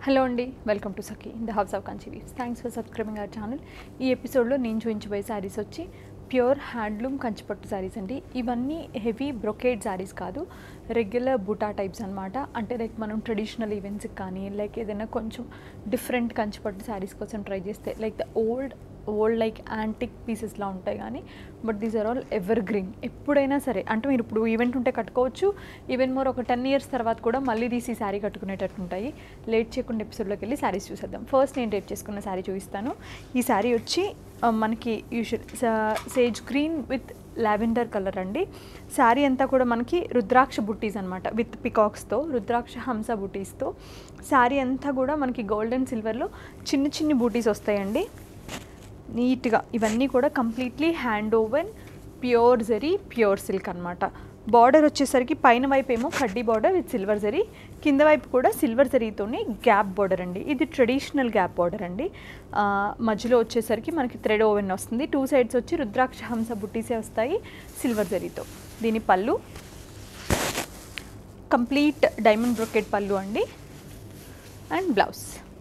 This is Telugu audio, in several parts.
హలో అండి, welcome to Sakhi in the house of Kanchi weaves. Thanks for subscribing our channel. ఈ ఎపిసోడ్లో నేను చూపించబోయే శారీస్ వచ్చి ప్యూర్ హ్యాండ్లూమ్ కంచిపట్టు శారీస్ అండి. ఇవన్నీ హెవీ బ్రొకేడ్ శారీస్ కాదు, రెగ్యులర్ బుటా టైప్స్ అనమాట. అంటే లైక్ మనం ట్రెడిషనల్ ఈవెంట్స్కి కానీ లైక్ ఏదైనా కొంచెం డిఫరెంట్ కంచిపట్టు శారీస్ కోసం ట్రై చేస్తే like the old like antique పీసెస్లా ఉంటాయి కానీ but these are all evergreen. ఎప్పుడైనా సరే అంటే మీరు ఇప్పుడు ఈవెంట్ ఉంటే కట్టుకోవచ్చు, ఈవెన్ మోర్ ఒక 10 years తర్వాత కూడా మళ్ళీ తీసి ఈ శారీ కట్టుకునేటట్టు ఉంటాయి. లేట్ చేయకుండా ఎపిసోడ్లోకి వెళ్ళి శారీస్ చూసేద్దాం. ఫస్ట్ నేను రేట్ చేసుకున్న శారీ చూపిస్తాను. ఈ శారీ వచ్చి మనకి usual sage green with lavender colour అండి. శారీ అంతా కూడా మనకి రుద్రాక్ష బుట్టీస్ అనమాట, విత్ పికాక్స్తో, రుద్రాక్ష హంస బుట్టీస్తో. శారీ అంతా కూడా మనకి గోల్డ్ అండ్ సిల్వర్లో చిన్ని చిన్ని బూటీస్ వస్తాయండి. నీట్గా ఇవన్నీ కూడా completely hand woven pure zari pure silk అనమాట. బార్డర్ వచ్చేసరికి పైన వైపు ఏమో కడ్డీ బార్డర్ విత్ సిల్వర్ జరీ, కింద వైపు కూడా సిల్వర్ జరీతోనే గ్యాప్ బార్డర్ అండి. ఇది ట్రెడిషనల్ గ్యాప్ బార్డర్ అండి. మధ్యలో వచ్చేసరికి మనకి థ్రెడ్ ఓవెన్ వస్తుంది. 2 sides వచ్చి రుద్రాక్ష హంస బుట్టీసే వస్తాయి సిల్వర్ జరీతో. దీని పళ్ళు కంప్లీట్ డైమండ్ బ్రొకెట్ పళ్ళు అండి. అండ్ బ్లౌజ్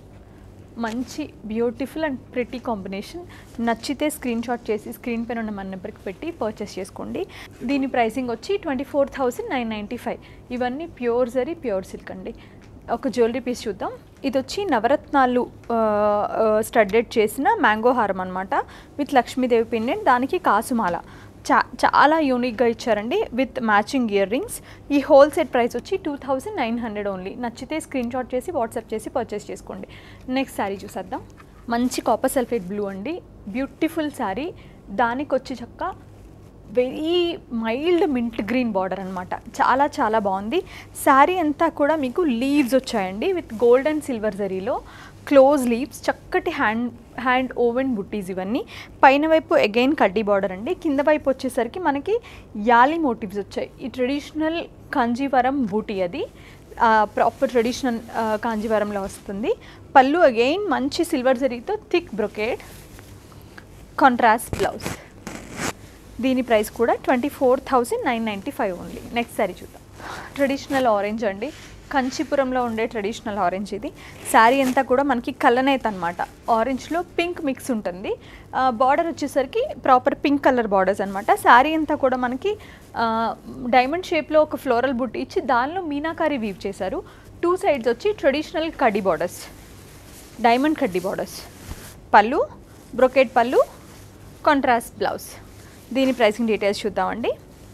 మంచి బ్యూటిఫుల్ అండ్ ప్రిటీ కాంబినేషన్. నచ్చితే స్క్రీన్ షాట్ చేసి స్క్రీన్ పైన ఉన్న మన నెంబర్కి పెట్టి పర్చేస్ చేసుకోండి. దీని ప్రైసింగ్ వచ్చి 24,995. ఇవన్నీ ప్యూర్ జరీ ప్యూర్ సిల్క్ అండి. ఒక జ్యువెలరీ పీస్ చూద్దాం. ఇది వచ్చి నవరత్నాలు స్టడ్డెడ్ చేసిన మ్యాంగో హారం అనమాట, విత్ లక్ష్మీదేవి పెండెంట్, దానికి కాసుమాల. చాలా యూనిక్గా ఇచ్చారండి విత్ మ్యాచింగ్ ఇయర్ రింగ్స్. ఈ హోల్ సెట్ ప్రైస్ వచ్చి 2,900 ఓన్లీ. నచ్చితే స్క్రీన్ షాట్ చేసి వాట్సాప్ చేసి పర్చేస్ చేసుకోండి. నెక్స్ట్ శారీ చూసేద్దాం. మంచి కాపర్ సల్ఫేట్ బ్లూ అండి, బ్యూటిఫుల్ శారీ. దానికి వచ్చి చక్క very mild mint green border అనమాట. చాలా చాలా బాగుంది. శారీ అంతా కూడా మీకు లీవ్స్ వచ్చాయండి విత్ గోల్డ్ అండ్ సిల్వర్ జరీలో క్లోజ్ లీవ్స్, చక్కటి హ్యాండ్ ఓవెన్ బుట్టీస్ ఇవన్నీ. పైన వైపు అగైన్ కడ్డీ బార్డర్ అండి. కింద వైపు వచ్చేసరికి మనకి యాలి మోటివ్స్ వచ్చాయి. ఈ ట్రెడిషనల్ కాంజీవరం బూటీ, అది ప్రాపర్ ట్రెడిషనల్ కాంజీవరంలో వస్తుంది. పళ్ళు అగైన్ మంచి సిల్వర్ జరీతో థిక్ బ్రొకేడ్, కాంట్రాస్ట్ బ్లౌజ్. దీని ప్రైస్ కూడా 24,995 ఓన్లీ. నెక్స్ట్ శారీ చూద్దాం. ట్రెడిషనల్ ఆరెంజ్ అండి, కంచిపురంలో ఉండే ట్రెడిషనల్ ఆరెంజ్ ఇది. శారీ అంతా కూడా మనకి కలనేత అనమాట. ఆరెంజ్లో పింక్ మిక్స్ ఉంటుంది. బార్డర్ వచ్చేసరికి ప్రాపర్ పింక్ కలర్ బార్డర్స్ అనమాట. శారీ అంతా కూడా మనకి డైమండ్ షేప్లో ఒక ఫ్లోరల్ బుట్టి ఇచ్చి దానిలో మీనాకారి వీవ్ చేశారు. 2 sides వచ్చి ట్రెడిషనల్ కడ్డీ బార్డర్స్, డైమండ్ కడ్డీ బార్డర్స్. పళ్ళు బ్రొకెట్ పళ్ళు, కాంట్రాస్ట్ బ్లౌజ్. దీని ప్రైసింగ్ డీటెయిల్స్ చూద్దామండి.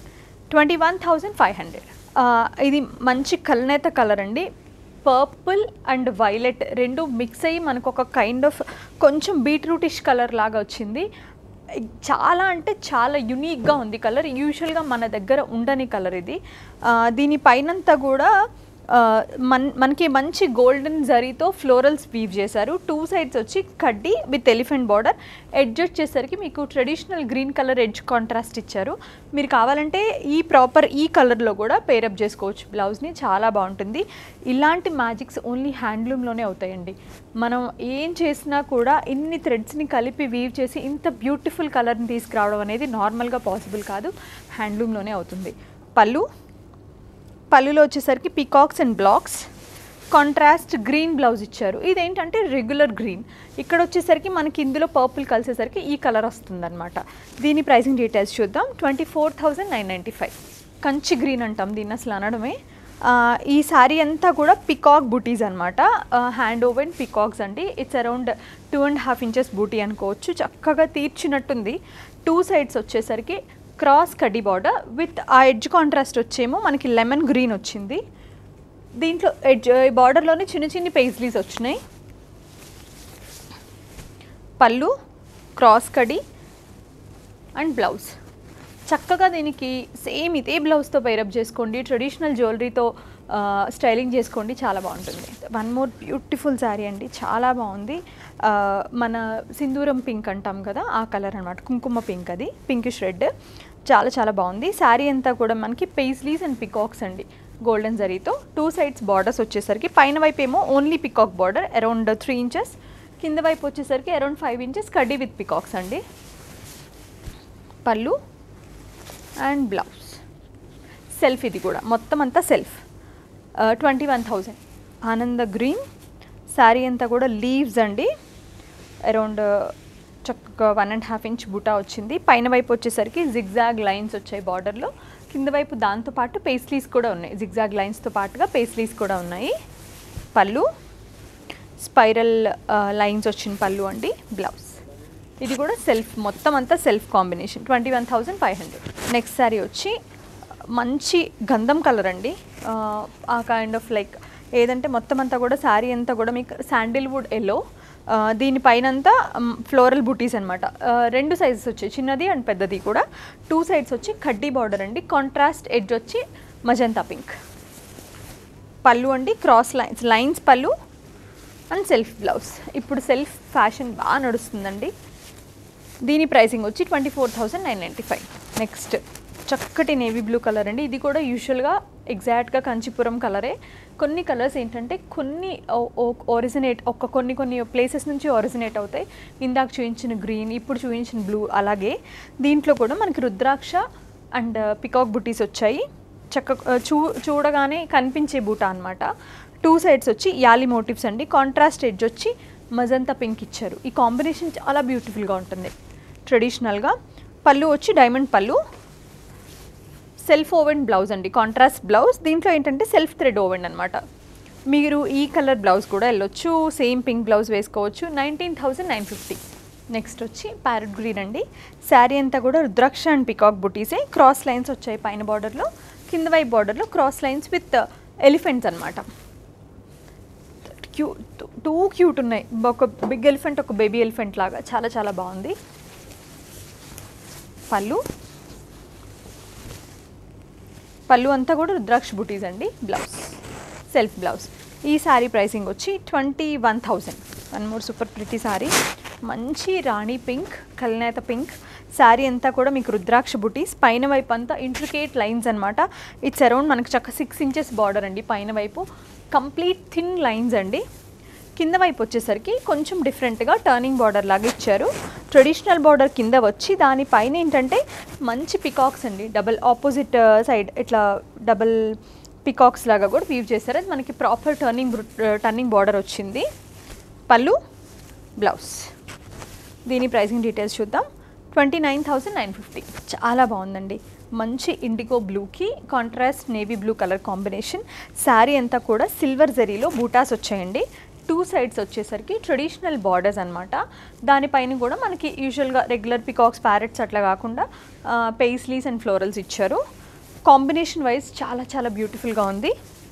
21,500. ఇది మంచి కల్నేత కలర్ అండి. పర్పుల్ అండ్ వైలెట్ రెండు మిక్స్ అయ్యి మనకు ఒక కైండ్ ఆఫ్ కొంచెం బీట్రూటిష్ కలర్ లాగా వచ్చింది. చాలా అంటే చాలా యునీక్గా ఉంది కలర్. యూజువల్గా మన దగ్గర ఉండని కలర్ ఇది. దీని పైనంతా కూడా మనకి మంచి గోల్డెన్ జరీతో ఫ్లోరల్స్ వీవ్ చేశారు. 2 sides వచ్చి కడ్డీ విత్ ఎలిఫెంట్ బార్డర్. ఎడ్జ్ వచ్చేసరికి మీకు traditional green colour edge contrast ఇచ్చారు. మీరు కావాలంటే ఈ కలర్లో కూడా పేరప్ చేసుకోవచ్చు బ్లౌజ్ని. చాలా బాగుంటుంది. ఇలాంటి మ్యాజిక్స్ ఓన్లీ హ్యాండ్లూమ్లోనే అవుతాయండి. మనం ఏం చేసినా కూడా ఇన్ని థ్రెడ్స్ని కలిపి వీవ్ చేసి ఇంత బ్యూటిఫుల్ కలర్ని తీసుకురావడం అనేది నార్మల్గా పాసిబుల్ కాదు, హ్యాండ్లూమ్లోనే అవుతుంది. పళ్ళులో వచ్చేసరికి peacocks and blocks, contrast green blouse ఇచ్చారు. ఇదేంటంటే రెగ్యులర్ గ్రీన్. ఇక్కడ వచ్చేసరికి మనకి ఇందులో పర్పుల్ కలిసేసరికి ఈ కలర్ వస్తుందన్నమాట. దీని ప్రైసింగ్ డీటెయిల్స్ చూద్దాం. 24,995. కంచి గ్రీన్ అంటాం దీన్ని అసలు అనడమే. ఈ శారీ అంతా కూడా పికాక్ బూటీస్ అనమాట. హ్యాండ్ ఓవెన్ పికాక్స్ అండి. ఇట్స్ అరౌండ్ 2.5 inches బూటీ అనుకోవచ్చు. చక్కగా తీర్చినట్టుంది. 2 sides వచ్చేసరికి క్రాస్ కడ్డీ బార్డర్ విత్ ఆ ఎడ్జ్ కాంట్రాస్ట్ వచ్చేమో మనకి లెమన్ గ్రీన్ వచ్చింది. దీంట్లో బార్డర్లోనే చిన్న చిన్ని పేజ్లీస్ వచ్చినాయి. పళ్ళు క్రాస్ కడ్డీ అండ్ బ్లౌజ్. చక్కగా దీనికి సేమ్ ఇదే బ్లౌజ్తో పైరప్ చేసుకోండి, ట్రెడిషనల్ జ్యువెలరీతో స్టైలింగ్ చేసుకోండి, చాలా బాగుంటుంది. వన్ మోర్ బ్యూటిఫుల్ శారీ అండి, చాలా బాగుంది. మన సింధూరం పింక్ అంటాం కదా ఆ కలర్ అనమాట, కుంకుమ పింక్, అది పింకిష్ రెడ్. చాలా చాలా బాగుంది. శారీ అంతా కూడా మనకి పేజ్లీస్ అండ్ పికాక్స్ అండి గోల్డెన్ జరీతో. 2 sides బార్డర్స్ వచ్చేసరికి పైన వైపు ఏమో only peacock border around 3 inches, కింద వైపు వచ్చేసరికి అరౌండ్ 5 inches కడ్డీ విత్ పికాక్స్ అండి. పళ్ళు అండ్ బ్లౌజ్ సెల్ఫ్. ఇది కూడా మొత్తం అంతా సెల్ఫ్. 21,000. ఆనంద గ్రీన్ శారీ అంతా కూడా లీవ్స్ అండి, అరౌండ్ చక్కగా 1.5 ఇంచ్ బుటా వచ్చింది. పైన వైపు వచ్చేసరికి జిగ్జాగ్ లైన్స్ వచ్చాయి బార్డర్లో, కింద వైపు దాంతోపాటు పేస్లీస్ కూడా ఉన్నాయి, జిగ్జాగ్ లైన్స్తో పాటుగా పేస్లీస్ కూడా ఉన్నాయి. పళ్ళు స్పైరల్ లైన్స్ వచ్చిన పళ్ళు అండి. బ్లౌజ్ ఇది కూడా సెల్ఫ్, మొత్తం అంతా సెల్ఫ్ కాంబినేషన్. 21,500. నెక్స్ట్ శారీ వచ్చి మంచి గంధం కలర్ అండి, ఆ కైండ్ ఆఫ్ లైక్ ఏదంటే మొత్తం అంతా కూడా శారీ అంతా కూడా మీకు శాండిల్వుడ్ ఎల్లో, దీనిపైనంతా ఫ్లోరల్ బూటీస్ అనమాట. 2 సైజెస్ వచ్చాయి, చిన్నది అండ్ పెద్దది కూడా. 2 సైడ్స్ వచ్చి కడ్డీ బార్డర్ అండి, కాంట్రాస్ట్ ఎడ్జ్ వచ్చి మజంతా పింక్. పళ్ళు అండి క్రాస్ లైన్స్ పళ్ళు అండ్ సెల్ఫ్ బ్లౌజ్. ఇప్పుడు సెల్ఫ్ ఫ్యాషన్ బాగా నడుస్తుందండి. దీని ప్రైసింగ్ వచ్చి 24,995. నెక్స్ట్ చక్కటి నేవీ బ్లూ కలర్ అండి, ఇది కూడా యూజువల్గా ఎగ్జాక్ట్గా కంచిపురం కలరే. కొన్ని కలర్స్ ఏంటంటే కొన్ని కొన్ని ప్లేసెస్ నుంచి ఒరిజినేట్ అవుతాయి. ఇందాక చూపించిన గ్రీన్, ఇప్పుడు చూపించిన బ్లూ, అలాగే దీంట్లో కూడా మనకి రుద్రాక్ష అండ్ పికాక్ బుటీస్ వచ్చాయి. చూడగానే కనిపించే బూటా అనమాట. 2 సైడ్స్ వచ్చి యాలి మోటివ్స్ అండి, కాంట్రాస్ట్ ఎడ్జ్ వచ్చి మజంతా పింక్ ఇచ్చారు. ఈ కాంబినేషన్ చాలా బ్యూటిఫుల్గా ఉంటుంది ట్రెడిషనల్గా. పళ్ళు వచ్చి డైమండ్ పళ్ళు, సెల్ఫ్ ఓవెన్ బ్లౌజ్ అండి, కాంట్రాస్ట్ బ్లౌజ్. దీంట్లో ఏంటంటే సెల్ఫ్ థ్రెడ్ ఓవెన్ అనమాట. మీరు ఈ కలర్ బ్లౌజ్ కూడా వెళ్ళొచ్చు, సేమ్ పింక్ బ్లౌజ్ వేసుకోవచ్చు. 19,950. నెక్స్ట్ వచ్చి ప్యారెట్ గ్రీన్ అండి, శారీ అంతా కూడా రుద్రాక్ష అండ్ పికాక్ బుటీసే. క్రాస్ లైన్స్ వచ్చాయి పైన బార్డర్లో, కింద వైపు బార్డర్లో క్రాస్ లైన్స్ విత్ ఎలిఫెంట్స్ అనమాట. టూ క్యూట్ ఉన్నాయి, ఒక బిగ్ ఎలిఫెంట్ ఒక బేబీ ఎలిఫెంట్ లాగా, చాలా చాలా బాగుంది. పళ్ళు అంతా కూడా రుద్రాక్ష బుటీస్ అండి. Blouse self blouse. ఈ శారీ ప్రైసింగ్ వచ్చి 21,000. One more super pretty sari, మంచి రాణి పింక్, కల్నేత పింక్. శారీ అంతా కూడా మీకు రుద్రాక్ష బుటీస్, పైన వైపు అంతా ఇంట్రికేట్ లైన్స్ అనమాట. ఇట్స్ అరౌండ్ మనకు చక్క 6 ఇంచెస్ బార్డర్ అండి. పైన వైపు కంప్లీట్ థిన్ లైన్స్ అండి. కింద వైపు వచ్చేసరికి కొంచెం డిఫరెంట్గా టర్నింగ్ బార్డర్ లాగా ఇచ్చారు. ట్రెడిషనల్ బార్డర్ కింద వచ్చి దానిపైన ఏంటంటే మంచి పికాక్స్ అండి, డబల్ ఆపోజిట్ సైడ్ ఇట్లా డబల్ పికాక్స్ లాగా కూడా వీవ్ చేశారు. అది మనకి ప్రాపర్ టర్నింగ్ బార్డర్ వచ్చింది. పళ్ళు బ్లౌజ్. దీని ప్రైసింగ్ డీటెయిల్స్ చూద్దాం. 29,950. చాలా బాగుందండి, మంచి ఇండిగో బ్లూకి contrast navy blue colour combination. Sari అంతా కూడా సిల్వర్ జరీలో బూటాస్ వచ్చాయండి. 2 సైడ్స్ వచ్చేసరికి ట్రెడిషనల్ బార్డర్స్ అనమాట. దానిపైన కూడా మనకి యూజువల్గా రెగ్యులర్ పికాక్స్, ప్యారెట్స్ అట్లా కాకుండా పేస్లీస్ అండ్ ఫ్లోరల్స్ ఇచ్చారు. కాంబినేషన్ వైజ్ చాలా చాలా బ్యూటిఫుల్గా ఉంది.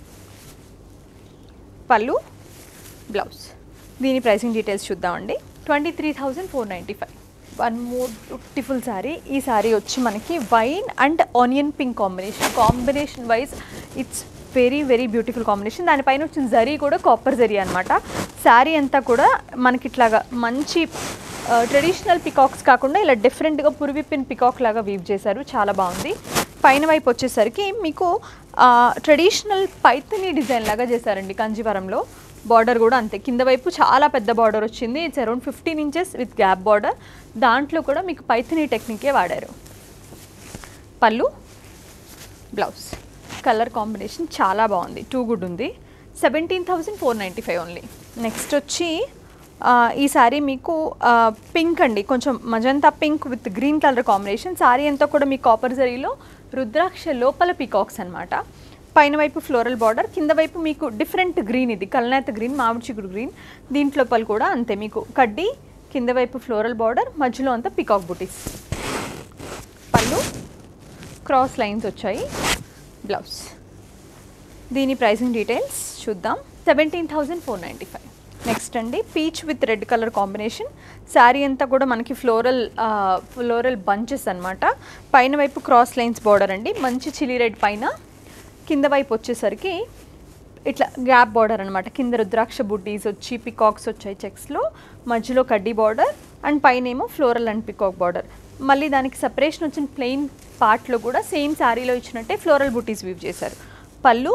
పళ్ళు బ్లౌజ్. దీని ప్రైసింగ్ డీటెయిల్స్ చూద్దామండి. 23,495. One more beautiful sari. ఈ శారీ వచ్చి మనకి wine and onion pink combination wise it's very very beautiful combination. దానిపైన వచ్చిన జరీ కూడా కాపర్ జరీ అనమాట. శారీ అంతా కూడా మనకి ఇట్లాగా మంచి ట్రెడిషనల్ పికాక్స్ కాకుండా ఇలా డిఫరెంట్గా పురివిప్పిన పికాక్ లాగా వీవ్ చేశారు, చాలా బాగుంది. పైన వైపు వచ్చేసరికి మీకు ట్రెడిషనల్ పైథనీ డిజైన్ లాగా చేశారండి కంజీవరంలో. బార్డర్ కూడా అంతే, కింద వైపు చాలా పెద్ద బార్డర్ వచ్చింది. It's around 15 inches with gap border. దాంట్లో కూడా మీకు పైథనీ టెక్నికే వాడారు. పళ్ళు బ్లౌజ్. కలర్ కాంబినేషన్ చాలా బాగుంది, టూ గుడ్ ఉంది. 17,495 ఓన్లీ. నెక్స్ట్ వచ్చి ఈ శారీ మీకు పింక్ అండి, కొంచెం magenta pink with green colour combination. Sari అంతా కూడా మీ కాపర్ జరీలో రుద్రాక్ష లోపల పీకాక్స్ అనమాట. పైన వైపు ఫ్లోరల్ బార్డర్, కింద వైపు మీకు డిఫరెంట్ గ్రీన్, ఇది కల్నేత గ్రీన్, మామిడి చిగురు గ్రీన్. దీంట్లో పలు కూడా అంతే, మీకు కడ్డీ, కింద వైపు ఫ్లోరల్ బార్డర్, మధ్యలో అంతా పీకాక్ బుటీస్. పళ్ళు క్రాస్ లైన్స్ వచ్చాయి. బ్లౌజ్. దీని ప్రైసింగ్ డీటెయిల్స్ చూద్దాం. 17,495. నెక్స్ట్ అండి peach with red colour combination. Sari అంతా కూడా మనకి ఫ్లోరల్ బంచెస్ అనమాట. పైన వైపు క్రాస్ లైన్స్ బార్డర్ అండి, మంచి చిల్లీ రెడ్ పైన. కింద వైపు వచ్చేసరికి ఇట్లా గ్యాప్ బార్డర్ అనమాట. కింద రుద్రాక్ష బుడ్డీస్ వచ్చి పికాక్స్ వచ్చాయి చెక్స్లో, మధ్యలో కడ్డీ బార్డర్ అండ్ పైన ఏమో ఫ్లోరల్ అండ్ పికాక్ బార్డర్. మళ్ళీ దానికి సపరేషన్ వచ్చిన ప్లెయిన్ పార్ట్లో కూడా సేమ్ శారీలో ఇచ్చినట్టే ఫ్లోరల్ బుటీస్ వీవ్ చేశారు. పళ్ళు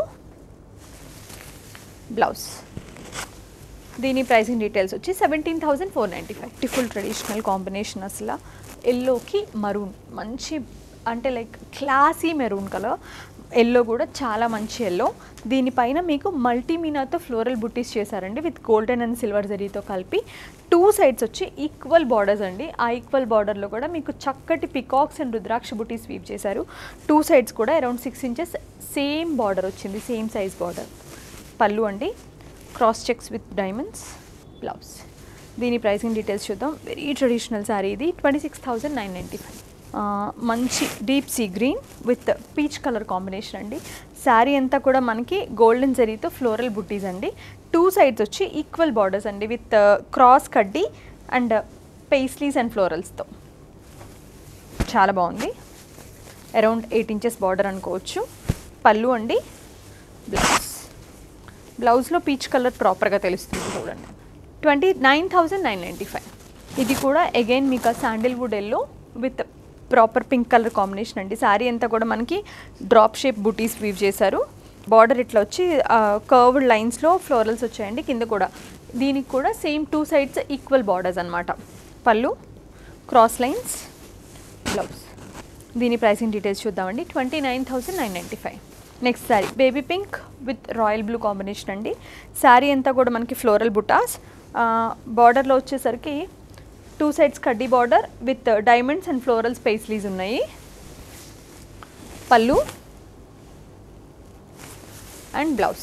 బ్లౌజ్. దీని ప్రైసింగ్ డీటెయిల్స్ వచ్చి 17,495. Beautiful traditional combination. అసలు ఎల్లోకి మరూన్, మంచి అంటే like classy maroon colour, yellow కూడా చాలా మంచి ఎల్లో. దీనిపైన మీకు మల్టీమీనాతో ఫ్లోరల్ బుట్టీస్ చేశారండి విత్ గోల్డెన్ అండ్ సిల్వర్ జరీతో కలిపి. 2 సైడ్స్ వచ్చి ఈక్వల్ బార్డర్స్ అండి. ఆ ఈక్వల్ బార్డర్లో కూడా మీకు చక్కటి పికాక్స్ అండ్ రుద్రాక్ష బుట్టీస్ వీవ్ చేశారు. 2 సైడ్స్ కూడా అరౌండ్ 6 ఇంచెస్ సేమ్ బార్డర్ వచ్చింది, సేమ్ సైజ్ బార్డర్. పళ్ళు అండి, cross checks with diamonds. Blouse. దీని ప్రైసింగ్ డీటెయిల్స్ చూద్దాం. వెరీ ట్రెడిషనల్ శారీ ఇది. 26,995. మంచి deep sea green with peach colour combination అండి. శారీ అంతా కూడా మనకి గోల్డెన్ జరీతో ఫ్లోరల్ బుట్టీస్ అండి. 2 సైడ్స్ వచ్చి ఈక్వల్ బార్డర్స్ అండి విత్ క్రాస్ కడ్డీ అండ్ పేస్లీస్ అండ్ ఫ్లోరల్స్తో. చాలా బాగుంది. అరౌండ్ 8 ఇంచెస్ బార్డర్ అనుకోవచ్చు. పళ్ళు అండి, బ్లౌజ్. బ్లౌజ్లో పీచ్ కలర్ ప్రాపర్గా తెలుస్తుంది చూడండి. 29,995. ఇది కూడా అగైన్ మీకు sandalwood yellow with proper pink colour combination అండి. శారీ అంతా కూడా మనకి డ్రాప్ షేప్ బుటీస్ వీవ్ చేశారు. బార్డర్ ఇట్లా వచ్చి కర్వ్డ్ లైన్స్లో ఫ్లోరల్స్ వచ్చాయండి కింద కూడా. దీనికి కూడా సేమ్ 2 సైడ్స్ ఈక్వల్ బార్డర్స్ అనమాట. Pallu, cross lines, blouse. దీని ప్రైసింగ్ డీటెయిల్స్ చూద్దామండి. 29,995. Next sari baby pink with royal blue combination అండి. శారీ అంతా కూడా మనకి ఫ్లోరల్ బుటాస్. బార్డర్లో వచ్చేసరికి 2 సైడ్స్ కడ్డీ border with diamonds and floral paisleys ఉన్నాయి. Pallu and blouse.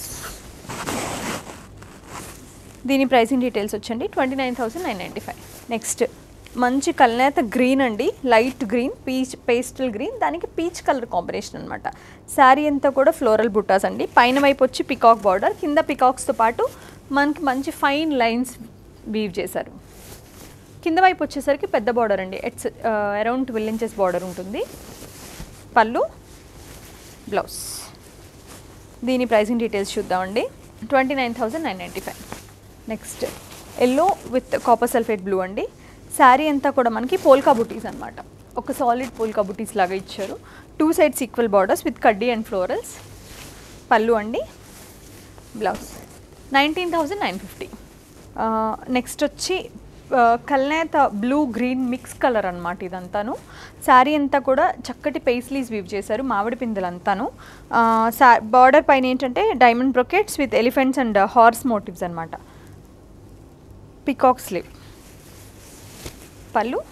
దీని ప్రైసింగ్ డీటెయిల్స్ వచ్చండి 29,995. నెక్స్ట్ మంచి కల్నేత గ్రీన్ అండి, లైట్ గ్రీన్, పేస్టల్ గ్రీన్, దానికి పీచ్ కలర్ కాంబినేషన్ అనమాట. శారీ అంతా కూడా ఫ్లోరల్ బుట్టాస్ అండి. పైన వైపు వచ్చి పికాక్ బార్డర్, కింద పికాక్స్తో పాటు మనకి మంచి ఫైన్ లైన్స్ వీవ్ చేశారు. కింద వైపు వచ్చేసరికి పెద్ద బార్డర్ అండి, ఇట్స్ అరౌండ్ 12 ఇంచెస్ బార్డర్ ఉంటుంది. పళ్ళు, బ్లౌజ్. దీని ప్రైసింగ్ డీటెయిల్స్ చూద్దామండి. 29,995. Next yellow with copper sulphate blue అండి. శారీ అంతా కూడా మనకి పోల్కా బుటీస్ అనమాట. ఒక సాలిడ్ పోల్కా బుటీస్ లాగా ఇచ్చారు. 2 సైడ్స్ ఈక్వల్ బార్డర్స్ విత్ కడ్డీ అండ్ ఫ్లోరల్స్. పళ్ళు అండి, బ్లౌజ్. 19,950. నెక్స్ట్ వచ్చి కల్నేత బ్లూ గ్రీన్ మిక్స్ కలర్ అనమాట ఇదంతాను. శారీ అంతా కూడా చక్కటి పేస్లీస్ వీవ్ చేశారు, మామిడి పిందెలంతాను. బార్డర్ పైన ఏంటంటే diamond brocades with elephants and horse motifs అనమాట. Peacock sleeve. Pallu,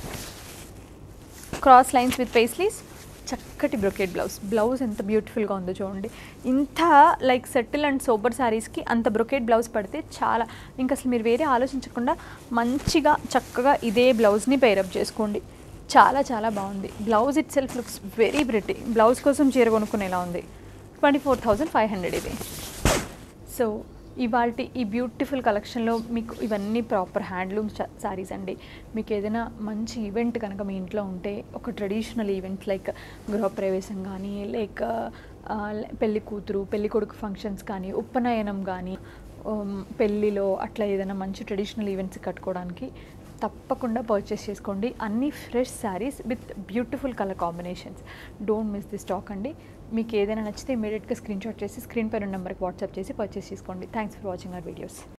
cross lines with paisleys, చక్కటి బ్రొకెట్ బ్లౌజ్. బ్లౌజ్ ఎంత బ్యూటిఫుల్గా ఉందో చూడండి. ఇంత లైక్ సెటిల్ అండ్ సోబర్ శారీస్కి అంత బ్రొకెట్ బ్లౌజ్ పడితే చాలా, ఇంకా అసలు మీరు వేరే ఆలోచించకుండా మంచిగా చక్కగా ఇదే బ్లౌజ్ని పేరప్ చేసుకోండి. చాలా చాలా బాగుంది. Blouse itself looks very pretty. Blouse కోసం చీర కొనుక్కునేలా ఉంది. 24,500 ఇది. సో ఇవాల్టి ఈ బ్యూటిఫుల్ కలెక్షన్లో మీకు ఇవన్నీ ప్రాపర్ హ్యాండ్లూమ్ శారీస్ అండి. మీకు ఏదైనా మంచి ఈవెంట్ కనుక మీ ఇంట్లో ఉంటే, ఒక ట్రెడిషనల్ ఈవెంట్ లైక్ గృహప్రవేశం కానీ, లైక్ పెళ్లి కూతురు పెళ్లి కొడుకు ఫంక్షన్స్ కానీ, ఉపనయనం కానీ, పెళ్ళిలో అట్లా ఏదైనా మంచి ట్రెడిషనల్ ఈవెంట్స్ కట్టుకోవడానికి తప్పకుండా పర్చేస్ చేసుకోండి. అన్ని fresh saris with beautiful colour combinations. Don't miss the stock అండి. మీకు ఏదైనా నచ్చితే ఇమీడియట్గా స్క్రీన్ షాట్ చేసి స్క్రీన్ పైన నెంబర్కి వాట్సాప్ చేసి పర్చేస్ చేసుకోండి. Thanks for watching our videos.